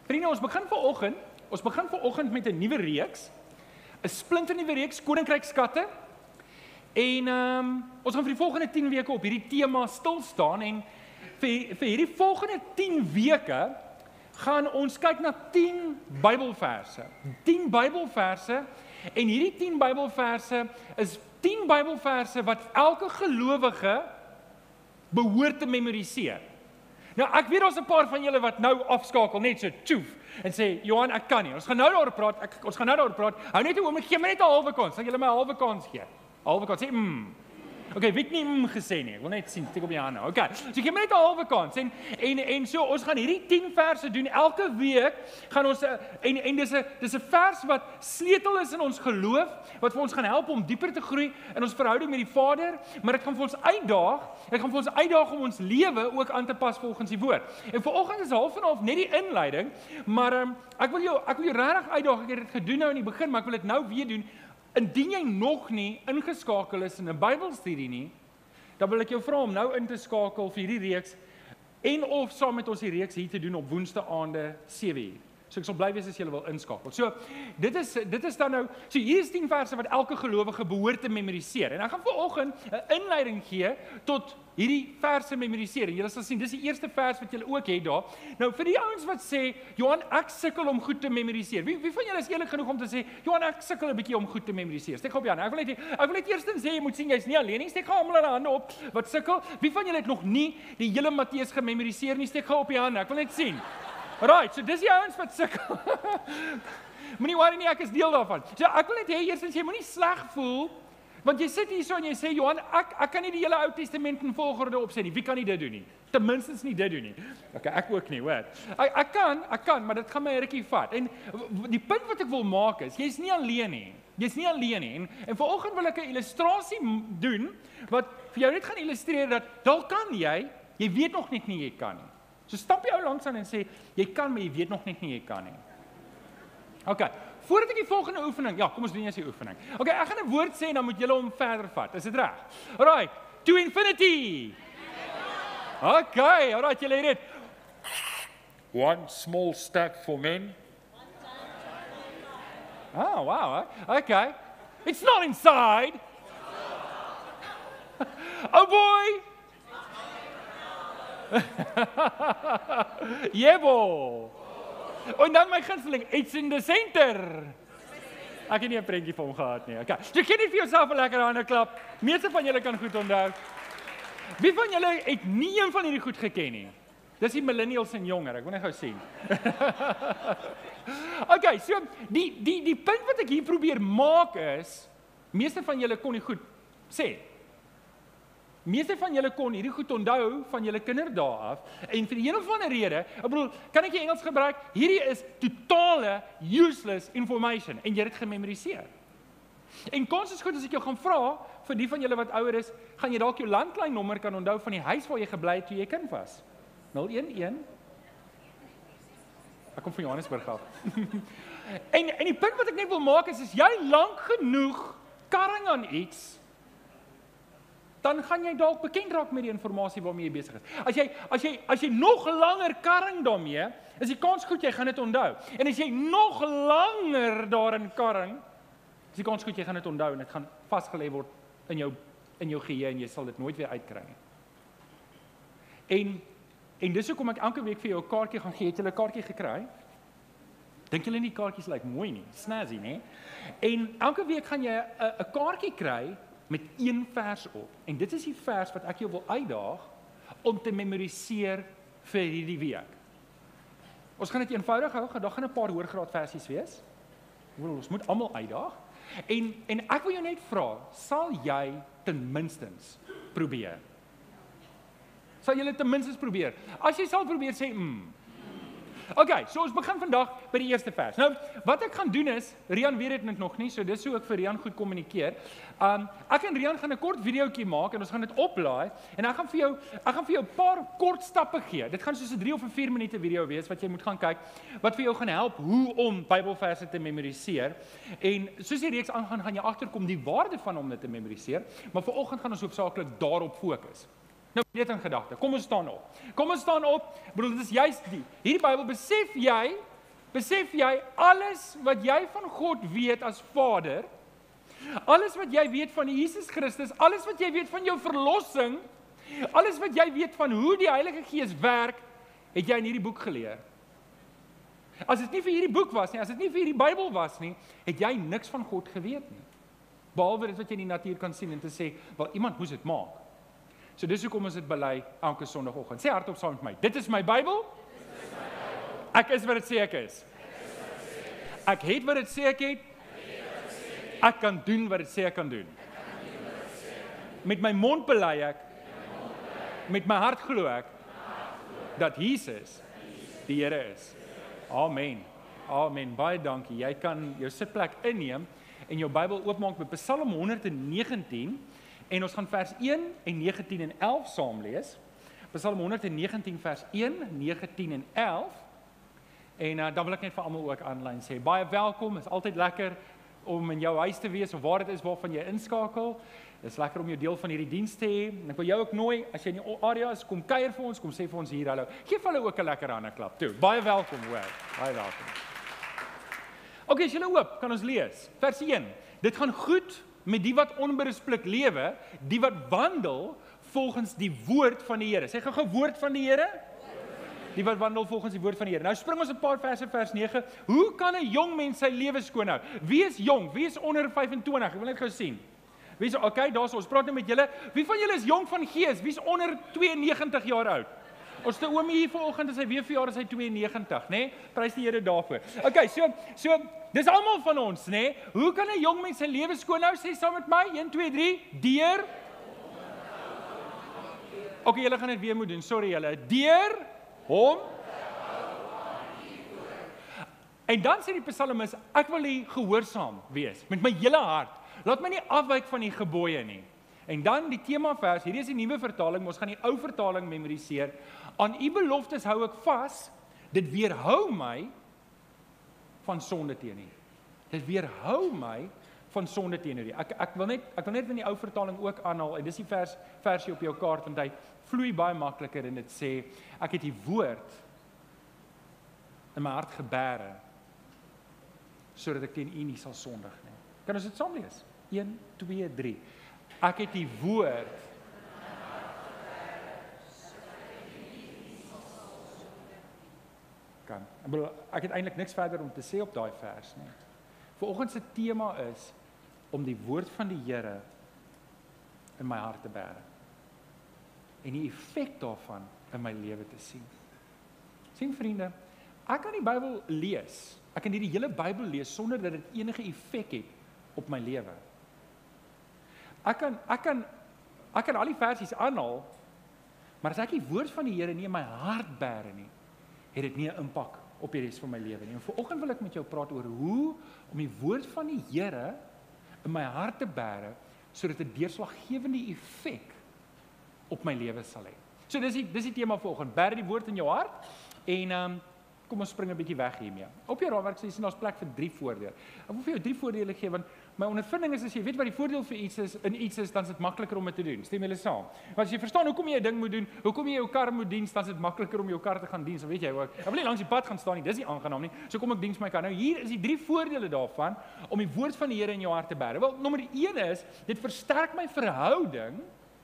Vriende, ons begin vanoggend met 'n nuwe reeks, 'n splinternuwe reeks, Koninkryksskatte. En ons gaan vir die volgende 10 weke op hierdie tema stil staan en vir hierdie volgende 10 weke gaan ons kyk na 10 Bybelverse. 10 Bybelverse en hierdie 10 Bybelverse is 10 Bybelverse wat elke gelowige behoort te memoriseer. Nou, ek weet daar's 'n paar van julle wat nou afskakel, net so tjoef, en sê, Johan, ek kan nie. Ons gaan nou daaroor praat. Hou net 'n oomblik, gee my net 'n halwe kans. Sal julle my 'n halwe kans gee? 'n Halwe kans, sê Okay, wie het nie gesê nie? Ek wil net sien, steek op die hande. Okay, so gee my net 'n halwe kans. En so, ons gaan hierdie 10 verse doen. Elke week gaan ons, en dis 'n vers wat sleutel is in ons geloof, wat vir ons gaan help om dieper te groei in ons verhouding met die Vader, maar dit gaan vir ons uitdaag, om ons lewe ook aan te pas volgens die woord. En vanoggend is half en half net die inleiding, maar ek wil jou regtig uitdaag. Ek het dit gedoen nou in die begin, maar ek wil dit nou weer doen. Indien jy nog nie ingeskakel is in 'n Bybelstudie nie, dan wil ek jou vra om nou in te skakel vir hierdie reeks en of saam met ons die reeks hier te doen op woensdaande 7:00. So ek sal bly wees as julle wil inskakel. So dit is dan nou, so hier is 10 verse wat elke gelowige behoort te memoriseer. En ek gaan vanoggend 'n inleiding gee tot hierdie verse memoriseer. En julle sal sien, dis die eerste vers wat julle ook het daar. Nou vir die ouens wat sê, Johan, ek sukkel om goed te memoriseer. Wie van julle is eerlik genoeg om te sê, Johan, ek sukkel 'n bietjie om goed te memoriseer? Steek op jou hande. Ek wil net eerstens sê, jy moet sien, jy's nie alleen nie. Steek gou almal hulle hande op wat sukkel. Wie van julle het nog nie die hele Matteus gememoriseer nie? Steek gou op die hande. Ek wil net sien. Right, so dis die ouens wat sukkel. Moenie worry nie, ek is deel daarvan. So ek wil net hê eerstens jy moenie sleg voel, want jy sit hier so en jy sê, Johan, ek kan nie die hele Ou Testament in volgorde opsê nie. Wie kan nie dit doen nie? Ten minste nie dit doen nie. Okay, ek ook nie, hoor. Ek kan, maar dit gaan my 'n rukkie vat. En die punt wat ek wil maak is, jy's nie alleen nie. En vanoggend wil ek 'n illustrasie doen wat vir jou net gaan illustreer dat dalk kan jy weet nog net nie jy kan nie. So stap jy ou langs aan en sê, jy kan, maar jy weet nog net nie jy kan nie. Okay, voordat ek die volgende oefening, kom ons doen eers die oefening. Okay, ek gaan 'n woord sê en dan moet julle hom verder vat. Is dit reg? Alright, to infinity. Okay, alright, julle het dit. One small step for men. Oh, wow, okay. It's not inside. Oh boy. Jebo. En dan my gunsteling, it's in the center. Ek het nie 'n prentjie vir hom gehad nie. Okay. Jy kan nie vir jouself 'n lekker hande klap. Meeste van julle kan goed onthou. Wie van julle het nie een van hierdie goed geken nie? Dis die millennials en jonger, ek wil net gou sien. Okay, so die punt wat ek hier probeer maak is, meeste van julle kon nie goed sê. Meeste van julle kon hierdie goed onthou van julle kinderdae af, en vir een of ander rede, ek bedoel, kan ek Engels gebruik? Hierdie is totale useless information, en jy het dit gememoriseer. En kans is goed as ek jou gaan vra, vir die van julle wat ouer is, gaan jy dalk jou landlynnommer kan onthou van die huis waar jy gebly het toe jy kind was. 011. Ek kom van Johannesburg af. en die punt wat ek net wil maak is jy lank genoeg karring aan iets, dan gaan jy dalk bekend raak met die informasie waarmee jy besig is. As jy nog langer karring daarmee, is die kans goed jy gaan dit onthou. En as jy nog langer daarin karring, is die kans goed jy gaan dit onthou en dit gaan vasgelê word in jou geheue en jy sal dit nooit weer uitkry nie. En dis hoekom ek elke week vir jou 'n kaartjie gaan gee. Het julle 'n kaartjie gekry? Dink julle nie kaartjies lyk mooi nie, snazzy, né? En elke week gaan jy 'n kaartjie kry met een vers op. En dit is die vers wat ek jou wil uitdaag om te memoriseer vir hierdie week. Ons gaan dit eenvoudig hou, daar gaan 'n paar hoërgraad versies wees. Ons moet almal uitdaag. En ek wil jou net vra, sal jy ten minstens probeer? Sal jy ten minstens probeer? As jy sal probeer, sê Okay, so ons begin vandag by die eerste vers. Nou, wat ek gaan doen is, Rian weet dit nog nie, so dis hoe ek vir Rian goed kommunikeer. Ek en Rian gaan 'n kort videoetjie maak en ons gaan dit oplaai en ek gaan vir jou 'n paar kort stappe gee. Dit gaan soos 'n 3 of 'n 4 minute video wees wat jy moet gaan kyk, wat vir jou gaan help hoe om Bybelverse te memoriseer. En soos die reeks aangaan, gaan jy agterkom die waarde van om dit te memoriseer, maar vanoggend gaan ons hoofsaaklik daarop fokus. Nou, net in gedagte. Kom ons staan op. Ek bedoel, dit is juist hierdie Bybel, besef jy besef jy, alles wat jy van God weet as Vader, alles wat jy weet van Jesus Christus, alles wat jy weet van jou verlossing, alles wat jy weet van hoe die Heilige Gees werk, het jy in hierdie boek geleer. As dit nie vir hierdie boek was nie, as dit nie vir hierdie Bybel was nie, het jy niks van God geweet nie. Behalwe dit wat jy in die natuur kan sien en te sê, wel iemand moes dit maak. So dis hoekom ons dit bely elke Sondagoggend. Sê hardop saam met my, dit is my Bybel, ek is wat dit sê ek is. Ek het wat dit sê ek het, ek kan doen wat dit sê ek kan doen. Met my mond bely ek, met my hart glo ek, dat Jesus die Here is. Amen. Amen. Baie dankie. Jy kan jou sitplek inneem en jou Bybel oopmaak by Psalm 119 en ons gaan vers 1 en 19 en 11 saam lees. Psalm 119 vers 1, 19 en 11. En dan wil ek net vir almal ook aanlyn sê, baie welkom, is altyd lekker om in jou huis te wees, of waar dit is waarvan jy inskakel. Dit is lekker om jou deel van hierdie diens te hê. En ek wil jou ook nooi, as jy in die area is, kom kuier vir ons, kom sê vir ons hier hallo. Geef hulle ook 'n lekker hande klap toe. Baie welkom hoor. Baie welkom. OK, as julle oop, kan ons lees. Vers 1. Dit gaan goed met die wat onberisplik lewe, die wat wandel volgens die woord van die Here. Sê gou woord van die Here. Die wat wandel volgens die woord van die Here. Nou spring ons 'n paar verse, vers 9. Hoe kan 'n jong mens sy lewe skoon hou? Wie is jong? Wie is onder 25? Ek wil net gou sien. Wie is, OK, daar's ons praat nou met julle. Wie van julle is jong van gees? Wie is onder 92 jaar oud? Ons te oomie hier vanoggend, as hy weer verjaar, is hy 92, né? Prys die Here daarvoor. OK, so dis almal van ons, né? Hoe kan 'n jong mens sy lewe skoon hou? Sê saam met my, 1 2 3, deur. OK, julle gaan dit weer moet doen. Sorry julle. Deur hom. En dan sê die psalmis, ek wil U gehoorsaam wees met my hele hart. Laat my nie afwyk van die gebooie nie. En dan die temavers, hierdie is die nuwe vertaling, ons gaan die ou vertaling memoriseer. Aan U beloftes hou ek vas, dit weerhou my van sonde teen U. Dit weerhou my van sonde teenoor U. Ek wil net in die ou vertaling ook aanhaal, en dis die versie op jou kaart, want hy vloei baie makliker en dit sê, ek het die woord in my hart gebere, sodat ek teen U nie sal sondig nie. Kan ons dit saam lees? 1, 2, 3. Ek het die woord kan. Ek het eintlik niks verder om te sê op daai vers nie. Vanoggend se tema is om die woord van die Here in my hart te bære. En die effek daarvan in my lewe te sien. Sien vriende, ek kan die Bybel lees. Ek kan hierdie hele Bybel lees sonder dat dit enige effek het op my lewe. Ek kan al die versies aanhaal, maar as ek die woord van die Here nie in my hart bære nie, het dit nie 'n impak op die res van my lewe nie. En vanoggend wil ek met jou praat oor hoe om die woord van die Here in my hart te bære, sodat dit 'n deurslaggewende effek op my lewe sal hê. So dis die tema vanoggend. Bære die woord in jou hart en kom ons spring 'n bietjie weg hiermee. Op jou raamwerk sê jy daar's plek vir 3 voordele. Ek wil vir jou 3 voordele gee, want my ondervinding is as jy weet wat die voordeel vir iets is, dan is dit makliker om dit te doen. Stem julle saam? Want as jy verstaan hoekom jy 'n ding moet doen, hoekom jy jou kar moet dien, dan is dit makliker om jou kar te gaan dien. So weet jy ook. Ek wil nie langs die pad gaan staan nie, dis nie aangenaam nie. So kom ek diens my kar. Nou hier is die 3 voordele daarvan om die woord van die Here in jou hart te bære. Wel, nommer 1 is, dit versterk my verhouding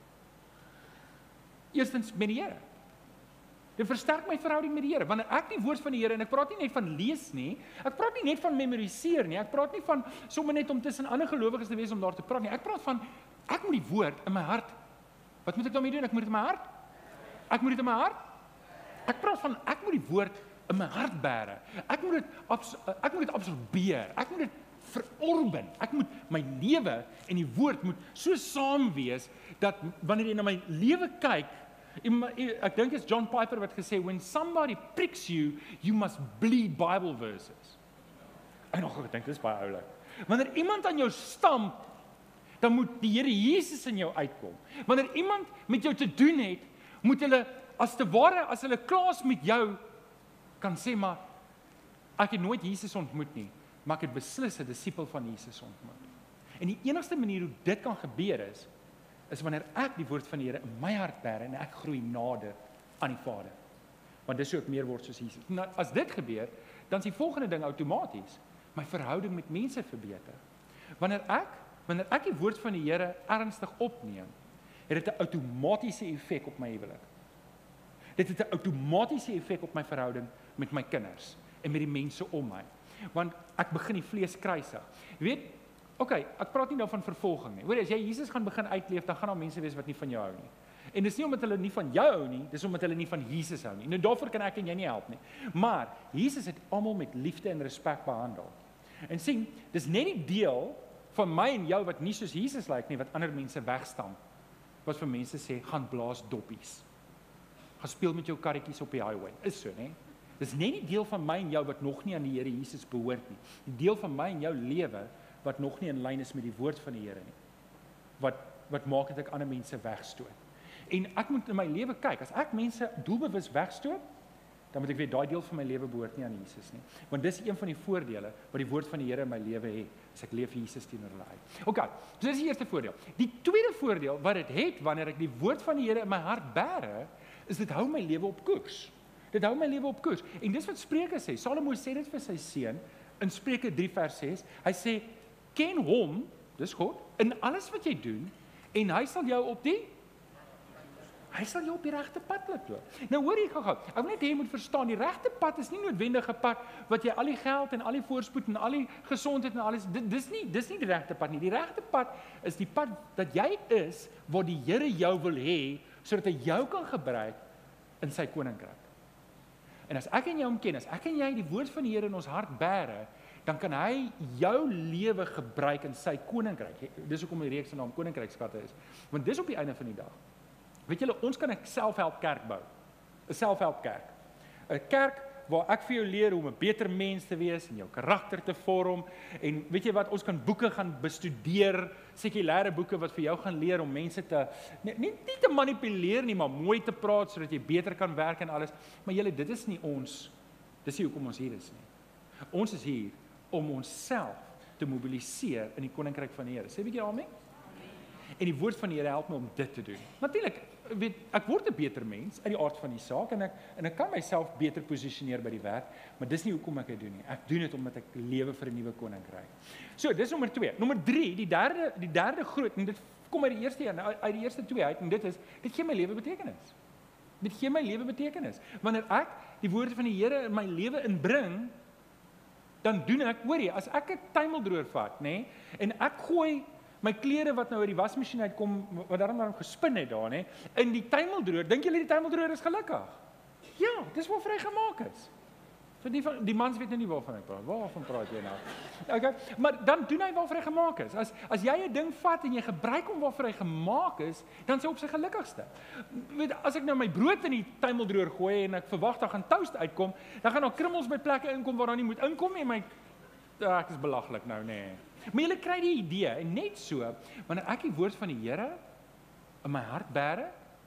eerstens met die Here. Dit versterk my verhouding met die Here. Wanneer ek die woord van die Here, en ek praat nie net van lees nie, ek praat nie net van memoriseer nie, ek praat nie van sommer net om tussen ander gelowiges te wees om daar te praat nie, ek praat van, ek moet die woord in my hart, wat moet ek daarmee doen? Ek moet dit in my hart? Ek moet dit in my hart? Ek praat van, ek moet die woord in my hart bære, ek moet dit absorbeer, ek moet dit verorben, ek moet my lewe en die woord moet so saam wees, dat wanneer jy na my lewe kyk, ek dink is John Piper wat gesê, when somebody pricks you, you must bleed Bible verses. En ek dink, dit is baie oulik. Wanneer iemand aan jou stamp, dan moet die Here Jesus in jou uitkom. Wanneer iemand met jou te doen het, moet hulle, as hulle klaar met jou, kan sê, maar, ek het nooit Jesus ontmoet nie, maar ek het beslis 'n disipel van Jesus ontmoet. En die enigste manier hoe dit kan gebeur is wanneer ek die woord van die Here in my hart bære en ek groei nader aan die Vader. Want dis hoe ek meer word soos Jesus. Nou, as dit gebeur, dan is die volgende ding outomaties, my verhouding met mense verbeter. Wanneer ek die woord van die Here ernstig opneem, het dit 'n outomatiese effek op my huwelik. Dit het 'n outomatiese effek op my verhouding met my kinders en met die mense om my. Want ek begin die vlees kruisig. Jy weet, ek praat nie nou van vervolging nie. Hoor, as jy Jesus gaan begin uitleef, dan gaan daar mense wees wat nie van jou hou nie. En dis nie omdat hulle nie van jou hou nie, dis omdat hulle nie van Jesus hou nie. Nou daarvoor kan ek en jy nie help nie. Maar Jesus het almal met liefde en respek behandel. En sien, dis net die deel van my en jou wat nie soos Jesus lyk nie, wat ander mense wegstamp. Wat vir mense sê, gaan blaas doppies. Gaan speel met jou karretjies op die highway. Is so, né? Dis net die deel van my en jou wat nog nie aan die Here Jesus behoort nie. Die deel van my en jou lewe wat nog nie in lyn is met die woord van die Here nie. Wat maak dat ek ander mense wegstoot. En ek moet in my lewe kyk, as ek mense doelbewus wegstoot, dan moet ek weet, daai deel van my lewe behoort nie aan Jesus nie. Want dis een van die voordele wat die woord van die Here in my lewe het, as ek leef Jesus teenoor hulle uit. OK, so dis die eerste voordeel. Die tweede voordeel wat dit het, wanneer ek die woord van die Here in my hart bære, is dit hou my lewe op koers. Dit hou my lewe op koers. En dis wat Spreuke sê. Salomo sê dit vir sy seun in Spreuke 3 vers 6. Hy sê, ken hom, dis God, in alles wat jy doen, en hy sal jou op die regte pad laat loop. Nou hoor jy gou-gou, ek wil net hê jy moet verstaan, die regte pad is nie noodwendig 'n pad wat jy al die geld en al die voorspoed en al die gesondheid en alles, dis nie die regte pad nie. Die regte pad is die pad dat jy is waar die Here jou wil hê, sodat hy jou kan gebruik in sy koninkryk. En as ek en jy hom ken, as ek en jy die woord van die Here in ons hart bære, dan kan hy jou lewe gebruik in sy koninkryk. Dis hoekom die reeks se naam Koninkrykskatte is. Want dis op die einde van die dag. Weet julle, ons kan 'n selfhelpkerk bou. 'n Selfhelpkerk. 'n Kerk waar ek vir jou leer om 'n beter mens te wees en jou karakter te vorm. En weet jy wat, ons kan boeke gaan bestudeer, sekulêre boeke wat vir jou gaan leer om mense te nie te manipuleer nie, maar mooi te praat sodat jy beter kan werk en alles. Maar julle, dit is nie ons. Dis nie hoekom ons hier is nie. Ons is hier om onsself te mobiliseer in die koninkryk van die Here. Sê 'n bietjie amen? En die woord van die Here help my om dit te doen. Natuurlik, weet, ek word 'n beter mens uit die aard van die saak en ek kan myself beter posisioneer by die werk, maar dis nie hoekom ek dit doen nie. Ek doen dit omdat ek lewe vir 'n nuwe koninkryk. So, dis nommer 2. Nommer 3, die derde groot, en dit kom uit die eerste twee uit, en dit gee my lewe betekenis. Dit gee my lewe betekenis. Wanneer ek die woorde van die Here in my lewe inbring, dan doen ek, hoor jy, as ek 'n tuimeldroër vat, nê, en ek gooi my klere wat nou uit die wasmasjien uitkom, wat daarom gespin het daar, nê, in die tuimeldroër, dink julle die tuimeldroër is gelukkig? Ja, dis waarvoor hy gemaak is. Vir die mans weet nou nie waarvan ek praat. Waarvan praat jy nou? Okay, maar dan doen hy waarvoor hy gemaak is. As jy 'n ding vat en jy gebruik hom waarvoor hy gemaak is, dan is hy op sy gelukkigste. Weet, as ek nou my brood in die tuimeldroër gooi en ek verwag daar gaan toast uitkom, dan gaan daar krummels by plekke inkom waar daar nie moet inkom nie, ek is belaglik nou, nê. Maar julle kry die idee, en net so, wanneer ek die woord van die Here in my hart bære,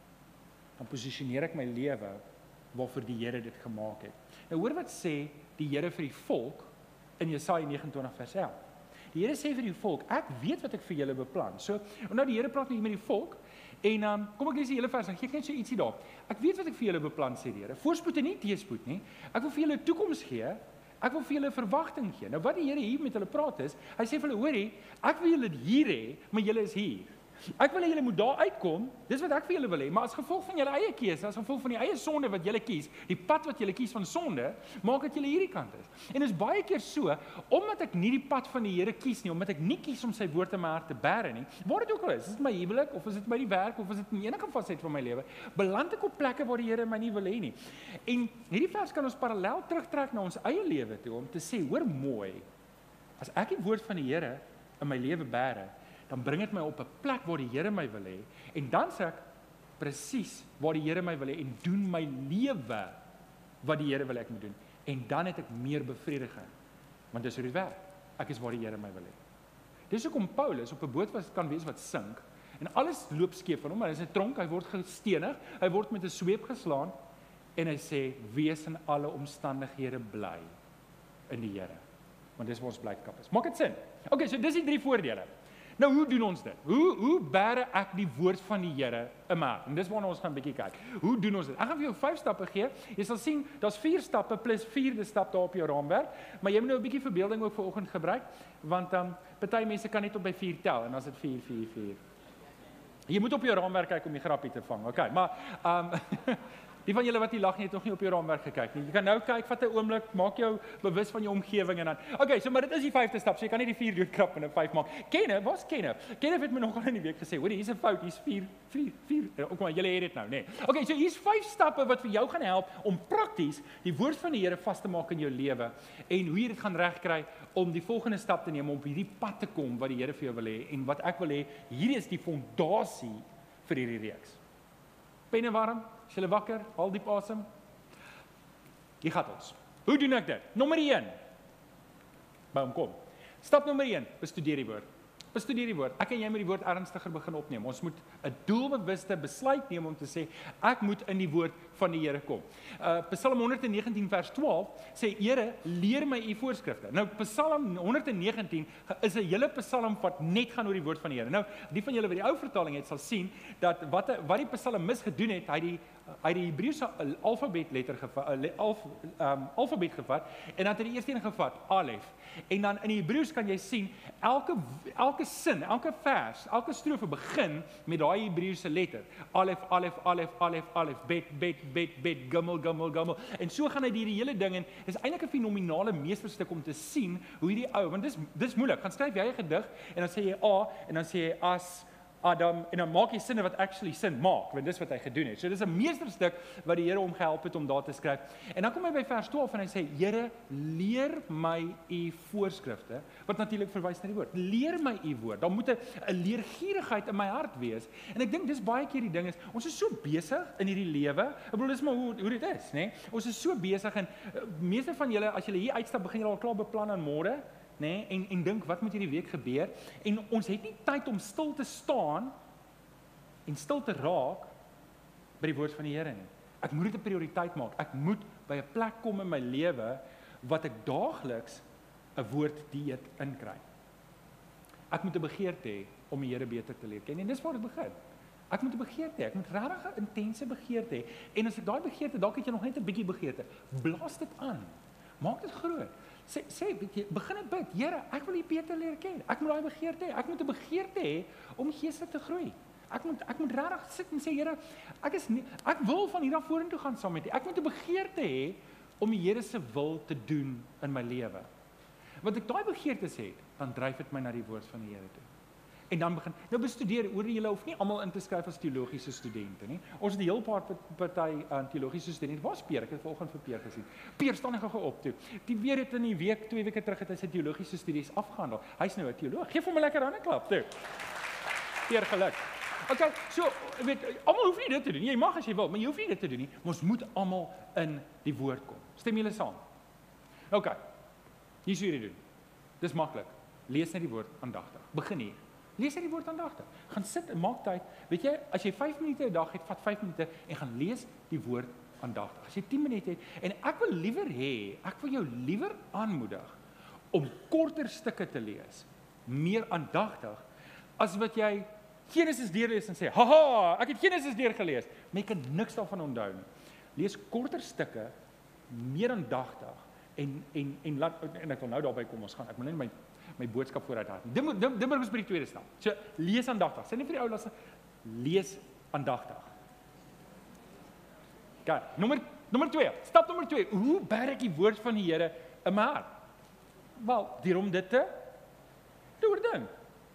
dan posisioneer ek my lewe waarvoor die Here dit gemaak het. Nou hoor wat sê die Here vir die volk in Jesaja 29 vers 11. Die Here sê vir die volk, ek weet wat ek vir julle beplan. So, nou die Here praat nie met die volk, en kom ek lees die hele vers, dan gee ek net so ietsie daar. Ek weet wat ek vir julle beplan, sê die Here. Voorspoed en nie teëspoed nie. Ek wil vir julle 'n toekoms gee. Ek wil vir julle verwagting gee. Nou wat die Here hier met hulle praat is, hy sê vir hulle, hoorie, ek wil julle hier hê, maar julle is hier. Ek wil hê julle moet daar uitkom, dis wat ek vir julle wil hê, maar as gevolg van julle eie keuse, as gevolg van die eie sonde wat julle kies, die pad wat julle kies van sonde, maak dat julle hierdie kant is. En dit is baie keer so, omdat ek nie die pad van die Here kies nie, omdat ek nie kies om sy woord in my hart te bære nie, waar dit ook al is dit my huwelik, of is dit by die werk, of is dit in enige facet van my lewe, beland ek op plekke waar die Here my nie wil hê nie. En hierdie vers kan ons parallel terugtrek na ons eie lewe toe, om te sê, hoor mooi, as ek die woord van die Here in my lewe bære, dan bring dit my op 'n plek waar die Here my wil hê, en dan sê ek presies waar die Here my wil hê, en doen my lewe wat die Here wil ek moet doen, en dan het ek meer bevrediging, want dis hoe dit werk, ek is waar die Here my wil hê. Dis hoekom Paulus op 'n boot kan wees wat sink, en alles loop skeef van hom, hy is 'n tronk, hy word gestenig, hy word met 'n sweep geslaan, en hy sê, wees in alle omstandighede bly in die Here, want dis waar ons blydskap is. Maak dit sin? Okay, so dis die 3 voordele. Nou, hoe doen ons dit? Hoe bære ek die woord van die Here in my hart? En dis waarna ons gaan 'n bietjie kyk. Hoe doen ons dit? Ek gaan vir jou 5 stappe gee. Jy sal sien, daar's 4 stappe plus 4de stap daar op jou raamwerk, maar jy moet nou 'n bietjie verbeelding ook vir oggend gebruik, want party mense kan net tot by 4 tel en dan is dit 4, 4, 4. Jy moet op jou raamwerk kyk om die grappie te vang. Okay, maar die van julle wat nie lag nie, het nog nie op jou raamwerk gekyk nie. Jy kan nou kyk, vat 'n oomblik, maak jou bewus van jou omgewing en dan. Okay, so maar dit is die 5de stap. So jy kan nie die 4 doodkrap en 'n 5 maak. Kenneth, waar's Kenneth? Kenneth het my nogal in die week gesê, hoor, hier's 'n fout, hier's 4. Ook maar julle het dit nou, nê. Okay, so hier's 5 stappe wat vir jou gaan help om prakties die woord van die Here vas te maak in jou lewe en hoe jy dit gaan regkry om die volgende stap te neem om op hierdie pad te kom wat die Here vir jou wil hê en wat ek wil hê, hierdie is die fondasie vir hierdie reeks. Penne warm? Is julle wakker? Haal diep asem. Hier gaan ons. Hoe doen ek dit? Nommer 1. Kom. Stap nommer 1, bestudeer die woord. Bestudeer die woord. Ek en jy moet die woord ernstiger begin opneem. Ons moet 'n doelbewuste besluit neem om te sê, ek moet in die woord van die Here kom. Psalm 119 vers 12 sê, Here, leer my u voorskrifte. Nou, Psalm 119 is 'n hele psalm wat net gaan oor die woord van die Here. Nou, die van julle wat die ou vertaling het, sal sien, dat wat die psalmis gedoen het, hy die Hebreëse alfabet gevat, en dan het hy die eerste een gevat, Alef. En dan in die Hebreëus kan jy sien, elke sin, elke vers, elke strofe begin met daai Hebreëse letter. Alef, alef, alef, alef, alef, bet, gummel. En so gaan hy die hele ding en is eintlik 'n fenominale meesterstuk om te sien hoe hierdie ou, want dis moeilik. Gaan skryf jy 'n gedig en dan sê jy A en dan sê jy as Adam, en dan maak jy sinne wat actually sin maak, want dis wat hy gedoen het. So dis 'n meesterstuk wat die Here hom gehelp het om daar te skryf. En dan kom hy by vers 12 en hy sê, Here, leer my u voorskrifte, wat natuurlik verwys na die woord. Leer my u woord. Dan moet 'n leergierigheid in my hart wees. En ek dink dis baie keer die ding is, ons is so besig in hierdie lewe. Ek bedoel, dis maar hoe dit is, né? Ons is so besig en meeste van julle, as julle hier uitstap, begin julle al klaar beplan aan môre. Nee, en dink, wat moet hierdie week gebeur? En ons het nie tyd om stil te staan en stil te raak by die woord van die Here nie. Ek moet dit 'n prioriteit maak. Ek moet by 'n plek kom in my lewe wat ek daagliks 'n woorddieet inkry. Ek moet 'n begeerte hê om die Here beter te leer ken. En dis waar dit begin. Ek moet 'n begeerte hê. Ek moet regtig 'n intense begeerte hê. En as ek daai begeerte, dalk het jy nog net 'n bietjie begeerte, blaas dit aan. Maak dit groot. Sê, begin dit bid. Here, ek wil U beter leer ken. Ek moet daai begeerte hê. Ek moet 'n begeerte hê om geestelik te groei. Ek moet regtig sit en sê, Here, ek wil van hier af vorentoe gaan saam met U. Ek moet 'n begeerte hê om die Here se wil te doen in my lewe. Want ek daai begeertes het, dan dryf dit my na die woord van die Here toe. En dan begin, nou bestudeer, oor julle hoef nie almal in te skryf as teologiese studente nie. Ons het 'n heel paar party teologiese studente. Waar's Peer? Ek het vanoggend vir Peer gesien. Peer, staan gou op toe. Die weer het in die week, 2 weke terug het hy sy teologiese studies afgehandel. Hy's nou 'n teoloog. Geef hom 'n lekker hande klap toe. Peer, geluk. Okay, so, weet, almal hoef nie dit te doen nie. Jy mag as jy wil, maar jy hoef nie dit te doen nie. Ons moet almal in die woord kom. Stem julle saam? Okay. Hier sou jy doen. Dis maklik. Lees net die woord aandagtig. Begin hier. Lees net die woord aandagtig. Gaan sit en maak tyd. Weet jy, as jy 5 minute 'n dag het, vat 5 minute en gaan lees die woord aandagtig. As jy 10 minute het, en ek wil jou liewer aanmoedig om korter stukke te lees, meer aandagtig, as wat jy Genesis deurlees en sê, haha, ek het Genesis deurgelees, maar jy kan niks daarvan onthou nie. Lees korter stukke, meer aandagtig, en ek wil nou daarby kom, ek moet net my boodskap vooruit hard. Dit moet ons by die tweede stap. So, lees aandagtig. Sê nie vir die ou lasse, lees aandagtig. Okay, nommer 2, stap nommer 2, hoe bære ek die woord van die Here in my hart? Wel, deur om dit te oordink.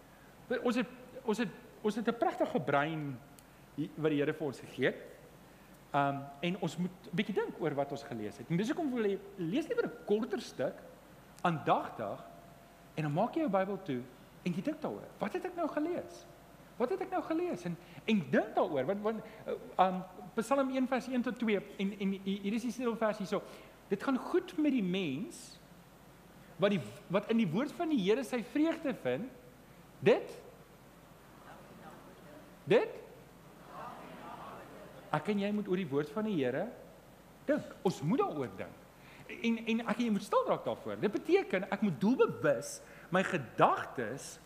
Ons het 'n pragtige brein wat die Here vir ons gegee het. En ons moet 'n bietjie dink oor wat ons gelees het. En dis hoekom wil jy lees liewer 'n korter stuk, aandagtig, en dan maak jy jou Bybel toe en jy dink daaroor. Wat het ek nou gelees? En dink daaroor, want Psalm 1 vers 1 tot 2 en hier is die sleutelvers hierso. Dit gaan goed met die mens wat in die woord van die Here sy vreugde vind. Ek en jy moet oor die woord van die Here dink. Ons moet daaroor dink. En ek en jy moet stil raak daarvoor. Dit beteken ek moet doelbewus my gedagtes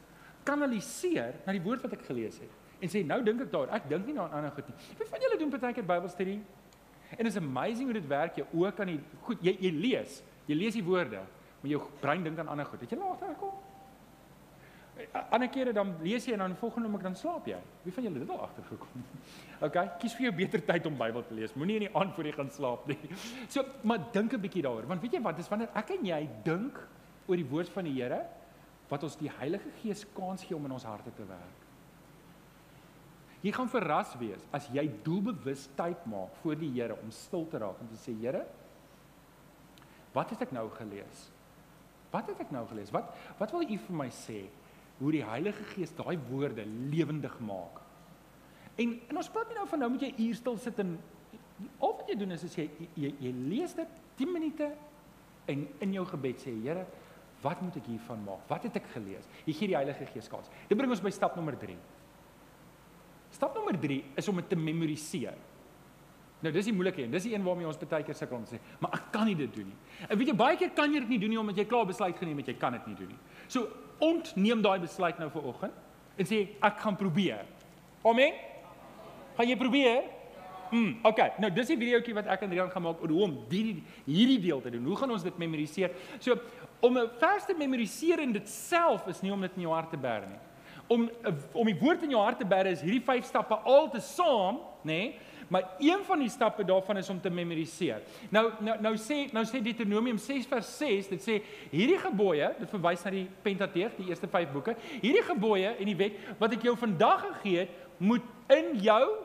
kanaliseer na die woord wat ek gelees het. En sê, nou dink ek daar, ek dink nie na ander goed nie. Wie van julle doen partykeer Bybelstudie? En is amazing hoe dit werk, jou oë kan nie, goed, jy lees die woorde, maar jou brein dink aan ander goed. Het jy laat agtergekom? Ander kere dan lees jy en dan die volgende oomblik dan slaap jy. Wie van julle dit al agtergekom? Okay, kies vir jou beter tyd om Bybel te lees. Moenie in die aand voor jy gaan slaap nie. So, maar dink 'n bietjie daaroor, want weet jy wat, dis wanneer ek en jy dink oor die woord van die Here, wat ons die Heilige Gees kans gee om in ons harte te werk. Jy gaan verras wees as jy doelbewus tyd maak voor die Here om stil te raak en te sê, Here, wat het ek nou gelees? Wat het ek nou gelees? Wat wil U vir my sê? Hoe die Heilige Gees daai woorde lewendig maak. En ons praat nie nou van nou moet jy uur stil sit en al wat jy doen is jy lees dit 10 minute en in jou gebed sê, Here, wat moet ek hiervan maak? Wat het ek gelees? Jy gee die Heilige Gees kans. Dit bring ons by stap nommer 3. Stap nommer 3 is om dit te memoriseer. Nou, dis die moeilike een. Dis die een waarmee ons baie keer sukkel om te sê, maar ek kan nie dit doen nie. En weet jy, baie keer kan jy dit nie doen nie, omdat jy klaar besluit geneem het, jy kan dit nie doen nie. So, ontneem daai besluit nou vanoggend en sê, ek gaan probeer. Amen? Gaan jy probeer? Okay, nou dis die videoetjie wat ek en Rian gaan maak oor hoe om hierdie deel te doen. Hoe gaan ons dit memoriseer? So, om 'n vers te memoriseer in dit self is nie om dit in jou hart te bære nie. Om die woord in jou hart te bære is hierdie 5 stappe al te saam, nê? Maar een van die stappe daarvan is om te memoriseer. Nou sê Deuteronomium 6 vers 6, dit sê, hierdie gebooie, dit verwys na die Pentateeg, die eerste 5 boeke, hierdie gebooie en die wet, wat ek jou vandag gegee het, moet in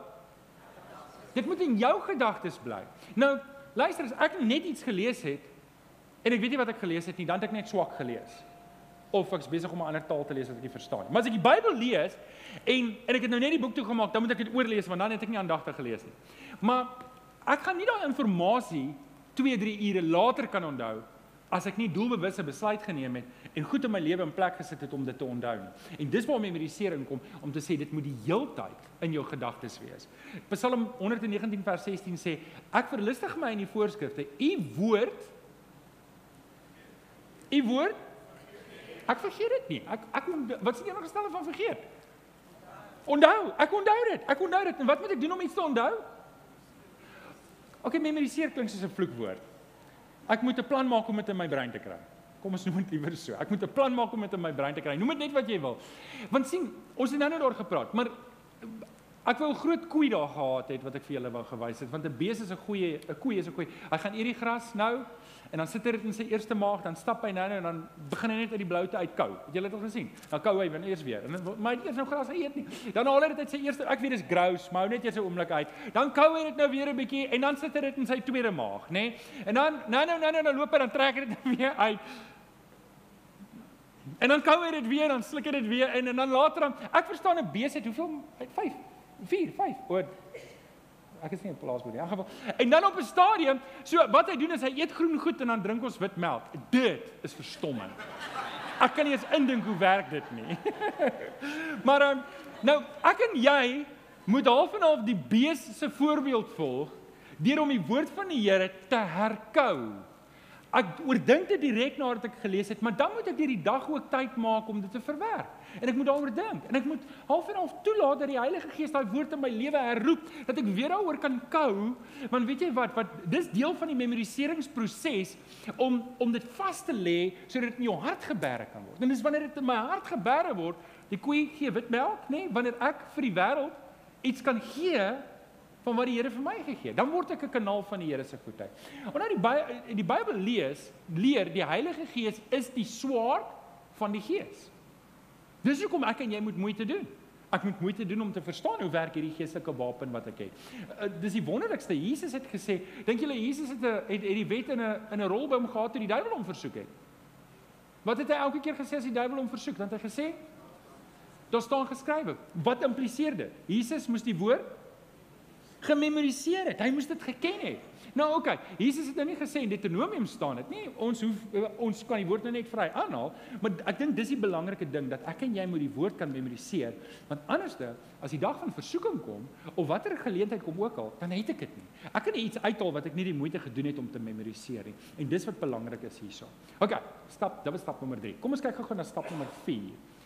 jou gedagtes bly. Nou, luister, as ek net iets gelees het, en ek weet nie wat ek gelees het nie, dan het ek net swak gelees. Of ek is besig om 'n ander taal te lees wat ek nie verstaan nie. Maar as ek die Bybel lees, en ek het nou net die boek toegemaak, dan moet ek dit oorlees, want dan het ek nie aandagtig gelees nie. Maar ek gaan nie daai inligting 2-3 ure later kan onthou, as ek nie doelbewus 'n besluit geneem het, en goed in my lewe in plek gesit het om dit te onthou nie. En dis waar memorisering kom, om te sê, dit moet die heeltyd in jou gedagtes wees. Psalm 119 vers 16 sê, ek verlustig my in die voorskrifte, U woord, ek vergeet dit nie. Wat is die enige gestelde van vergeet? Onthou, ek onthou dit. En wat moet ek doen om iets te onthou? Okay, memoriseer klink soos 'n vloekwoord. Ek moet 'n plan maak om dit in my brein te kry. Kom ons noem dit liewer so. Ek moet 'n plan maak om dit in my brein te kry. Noem dit net wat jy wil. Want sien, ons het nou net daar gepraat, maar ek wou 'n groot koei daar gehad het wat ek vir julle wou gewys het, want 'n bees is 'n koei is 'n koei. Hy gaan eet die gras nou en dan sit hy dit in sy eerste maag, dan stap hy nou en dan begin hy net uit die bloute uitkou. Het julle dit al gesien? Dan kou hy dan eers weer. En maar hy het eers nou gras eet nie. Dan haal hy dit uit sy eerste, ek weet dis gross, maar hou net eers 'n oomblik uit. Dan kou hy dit nou weer 'n bietjie en dan sit hy dit in sy tweede maag, nê? En dan nou loop hy, dan trek hy dit weer uit. En dan kou hy dit weer, dan sluk hy dit weer en dan later dan, ek verstaan 'n bees het hoeveel? 5. Ek is nie 'n plaasboer nie. In geval. En dan op 'n stadium, so wat hy doen is hy eet groen goed en dan drink ons wit melk. Dit is verstommend. Ek kan nie eens indink hoe werk dit nie. Maar nou ek en jy moet half en half die bees se voorbeeld volg deur om die woord van die Here te herkou. Ek oordink dit direk nadat ek gelees het, maar dan moet ek deur die dag ook tyd maak om dit te verwerk. En ek moet daaroor dink. En ek moet half en half toelaat dat die Heilige Gees daai woord in my lewe herroep, dat ek weer daaroor kan kou. Want weet jy wat dis deel van die memoriseringsproses om dit vas te lê sodat dit in jou hart gebêre kan word. En dis wanneer dit in my hart gebêre word, die koei gee wit melk, nê? Wanneer ek vir die wêreld iets kan gee van wat die Here vir my gegee het, dan word ek 'n kanaal van die Here se goedheid. Omdat die Bybel leer die Heilige Gees is die swaard van die Gees. Dis hoekom ek en jy moet moeite doen. Ek moet moeite doen om te verstaan hoe werk hierdie geestelike wapen wat ek het. Dis die wonderlikste. Jesus het gesê, dink julle Jesus het die wet in 'n rolboom gehad toe die duiwel hom versoek het? Wat het hy elke keer gesê as die duiwel hom versoek? Dan het hy gesê, daar staan geskrywe. Wat impliseer dit? Jesus moes die woord gememoriseer het. Hy moes dit geken het. Nou okay, Jesus het nou nie gesê in Deuteronomium staan dit nie. Ons kan die woord nou net vry aanhaal, maar ek dink dis die belangrike ding dat ek en jy moet die woord kan memoriseer, want anderste as die dag van versoeking kom of watter geleentheid kom ook al, dan het ek dit nie. Ek kan nie iets uithaal wat ek nie die moeite gedoen het om te memoriseer nie. En dis wat belangrik is hierso. Okay, dit was stap nommer 3. Kom ons kyk gou na stap nommer 4.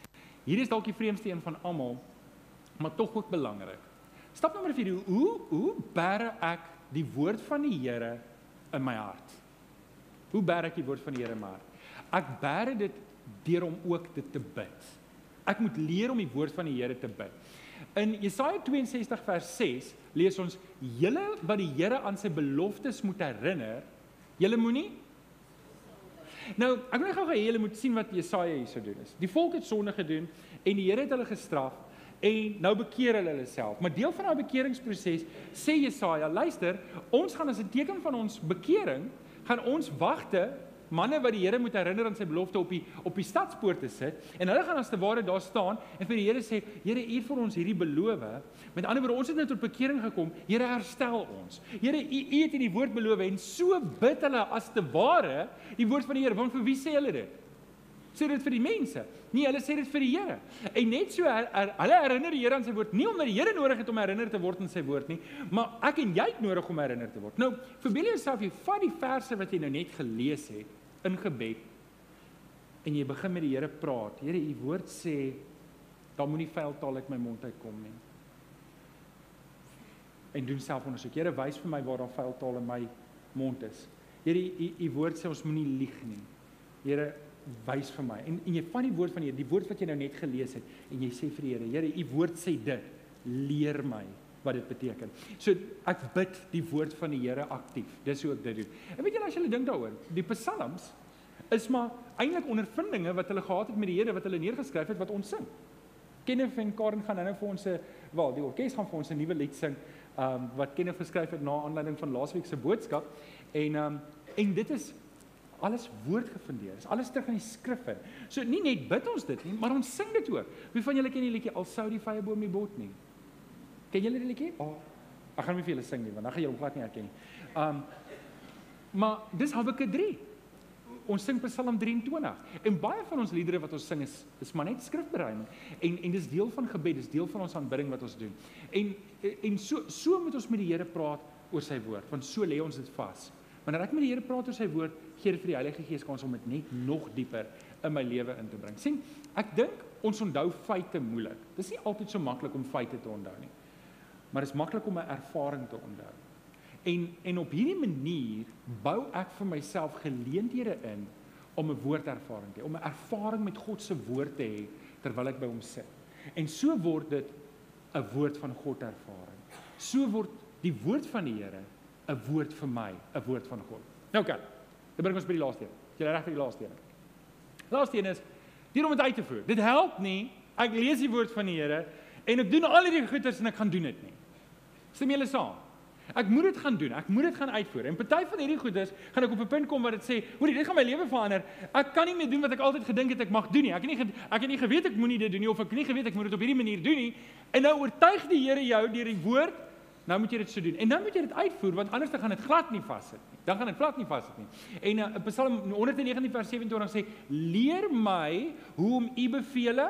Hier is dalk die vreemdste een van almal, maar tog ook belangrik. Stap nommer 4, hoe bære ek die woord van die Here in my hart? Hoe bære ek die woord van die Here in my hart? Ek bære dit deur om ook dit te bid. Ek moet leer om die woord van die Here te bid. In Jesaja 62 vers 6 lees ons, julle wat die Here aan sy beloftes moet herinner, julle moenie. Nou, ek wil gou hê julle moet sien wat Jesaja hierso doen is. Die volk het sonde gedoen en die Here het hulle gestraf en nou bekeer hulle self. Maar deel van daai bekeringsproses sê Jesaja, luister, ons gaan as 'n teken van ons bekering, gaan ons wagte, manne wat die Here moet herinner aan sy belofte op die stadspoorte sit, en hulle gaan as te ware daar staan, en vir die Here sê, Here, U het vir ons hierdie beloof, met ander woorde, ons het nou tot bekering gekom, Here, herstel ons, Here, U het hierdie woord beloof, en so bid hulle as te ware, die woord van die Here, want vir wie sê hulle dit? Sê dit vir die mense? Nee, hulle sê dit vir die Here. En net so, hulle herinner die Here aan sy woord, nie omdat die Here nodig het om herinner te word aan sy woord nie, maar ek en jy het nodig om herinner te word. Nou, verbeel jouself, jy vat die verse wat jy nou net gelees het, in gebed, en jy begin met die Here praat. Here, U woord sê, daar moet nie vuil taal uit my mond uitkom nie. En doen selfondersoek. Here, wys vir my waar daar vuil taal in my mond is. Here, U woord sê, ons moet nie lieg nie. Here, wys vir my. En jy vat die woord van die Here, die woord wat jy nou net gelees het, en jy sê vir die Here, Here, U woord sê dit, leer my wat dit beteken. So, ek bid die woord van die Here aktief. Dis hoe ek dit doen. En weet julle, as julle dink daaroor, die psalms is maar eintlik ondervindinge wat hulle gehad het met die Here, wat hulle neergeskryf het, wat ons sing. Kenneth en Karen gaan nou vir ons, die orkes gaan vir ons 'n nuwe lied sing, wat Kenneth geskryf het na aanleiding van laasweek se boodskap, en dit is alles woordgefundeer, is alles terug in die skrif in. So nie net bid ons dit nie, maar ons sing dit ook. Wie van julle ken die liedjie, al sou die vyeboom nie bot nie? Ken julle die liedjie? Ek gaan nie vir julle sing nie, want dan gaan julle hom glad nie herken nie. Maar dis Habakuk 3. Ons sing Psalm 23. En baie van ons liedere wat ons sing is maar net skrifbereiding. En dis deel van gebed, dis deel van ons aanbidding wat ons doen. En so moet ons met die Here praat oor sy woord, want so lê ons dit vas. Wanneer ek met die Here praat oor sy woord, gee dit vir die Heilige Gees kans om dit net nog dieper in my lewe in te bring. Sien, ek dink ons onthou feite moeilik. Dis nie altyd so maklik om feite te onthou nie. Maar dit is maklik om 'n ervaring te onthou. En op hierdie manier bou ek vir myself geleenthede in om 'n woordervaring te hê, om 'n ervaring met God se woord te hê terwyl ek by hom sit. En so word dit 'n woord van God ervaring. So word die woord van die Here 'n woord vir my, 'n woord van God. Nou oké, dan bring ons by die laaste een. Is jy reg vir die laaste een? Laaste een is deur om dit uit te voer. Dit help nie, ek lees die woord van die Here en ek doen al hierdie goeders en ek gaan doen dit nie. Stem julle saam? Ek moet dit gaan doen, ek moet dit gaan uitvoer. En party van hierdie goeders gaan ek op 'n punt kom waar dit sê, hoorie, dit gaan my lewe verander. Ek kan nie meer doen wat ek altyd gedink het ek mag doen nie. Ek het nie geweet ek moenie dit doen nie, of ek het nie geweet ek moet dit op hierdie manier doen nie. En nou oortuig die Here jou deur die woord, nou moet jy dit so doen. En dan moet jy dit uitvoer, want anders dan gaan dit glad nie vassit nie. Dan gaan dit glad nie vassit nie. En Psalm 119 vers 27 sê, leer my hoe om u bevele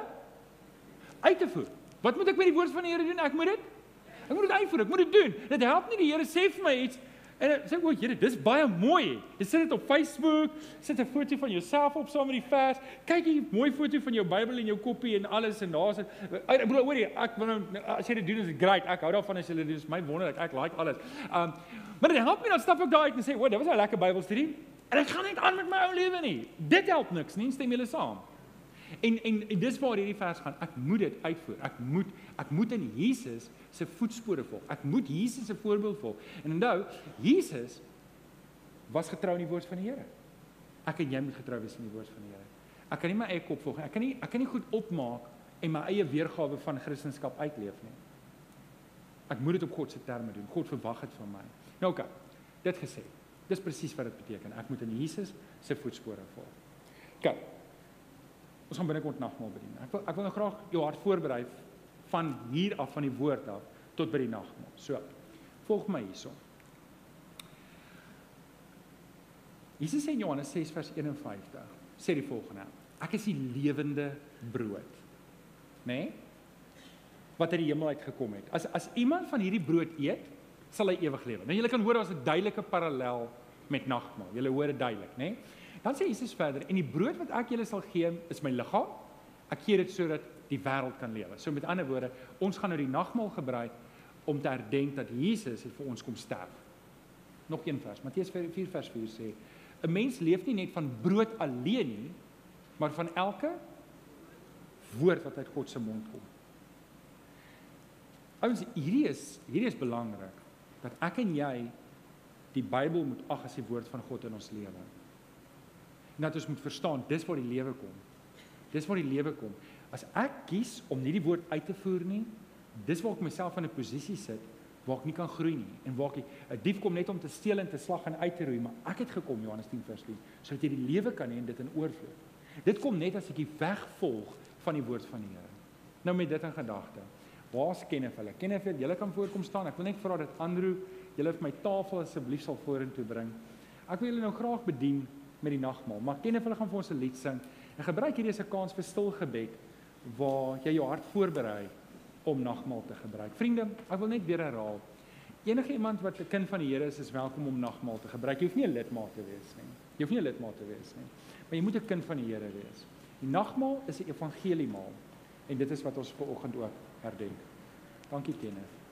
uit te voer. Wat moet ek met die woord van die Here doen? Ek moet dit uitvoer, ek moet dit doen. Dit help nie, die Here sê vir my iets, en sê ek, Here, dis baie mooi. Jy sit dit op Facebook, sit 'n foto van jouself op saam met die vers, kyk jy 'n mooi foto van jou Bybel en jou koppie en alles, en daar sit, ek bedoel, hoorie, ek wil nou, as jy dit doen, is dit great, ek hou daarvan as jy dit doen, is my wonderlik, ek like alles. Maar dit help nie, dan stap ek daar uit en sê, dit was 'n lekker Bybelstudie, en ek gaan net aan met my ou lewe nie. Dit help niks nie, stem julle saam. En dis waar hierdie vers gaan, ek moet dit uitvoer, ek moet in Jesus se voetspore volg, ek moet Jesus se voorbeeld volg, en onthou, Jesus was getrou in die woord van die Here, ek en jy moet getrou wees in die woord van die Here, ek kan nie my eie kop volg, ek kan nie goed opmaak, en my eie weergawe van Christendom uitleef nie, ek moet dit op God se terme doen, God verwag dit van my. Nou oké, dit gesê, dis presies wat dit beteken, ek moet in Jesus se voetspore volg. Oké, ons gaan binnekort nagmaal bedien. Ek wil nou graag jou hart voorberei van hier af, van die woord af, tot by die nagmaal. So, volg my hierso. Jesus sê in Johannes 6 vers 51, sê die volgende, ek is die lewende brood, né? Wat uit die hemel uitgekom het. As iemand van hierdie brood eet, sal hy ewig lewe. Nou julle kan hoor, daar's 'n duidelike parallel met nagmaal. Julle hoor dit duidelik, né? Dan sê Jesus verder, en die brood wat ek julle sal gee, is my liggaam. Ek gee dit sodat die wêreld kan lewe. So met ander woorde, ons gaan nou die nagmaal gebruik om te herdenk dat Jesus het vir ons kom sterf. Nog een vers, Matteus 4 vers 4 sê, 'n mens leef nie net van brood alleen nie, maar van elke woord wat uit God se mond kom. Ouens, hierdie is belangrik, dat ek en jy die Bybel moet ag as die woord van God in ons lewe. En dat ons moet verstaan, dis waar die lewe kom. Dis waar die lewe kom. As ek kies om nie die woord uit te voer nie, dis waar ek myself in 'n posisie sit, waar ek nie kan groei nie, en waar ek, 'n dief kom net om te steel en te slag en uit te roei, maar ek het gekom, Johannes 10 vers 10, sodat jy die lewe kan hê en dit in oorvloed. Dit kom net as ek die weg volg van die woord van die Here. Nou met dit in gedagte, waar's Kenneth hulle? Kenneth, julle kan voorkom staan, ek wil net vra dat Andrew, julle vir my tafel asseblief sal vorentoe bring. Ek wil julle nou graag bedien met die nagmaal, maar Kenneth hulle gaan vir ons 'n lied sing, en gebruik hierdie as 'n kans vir stil gebed, waar jy jou hart voorberei om nagmaal te gebruik. Vriende, ek wil net weer herhaal, enige iemand wat 'n kind van die Here is welkom om nagmaal te gebruik. Jy hoef nie 'n lidmaat te wees nie. Maar jy moet 'n kind van die Here wees. Die nagmaal is 'n evangeliemaal, en dit is wat ons vanoggend ook herdenk. Dankie, Kenneth.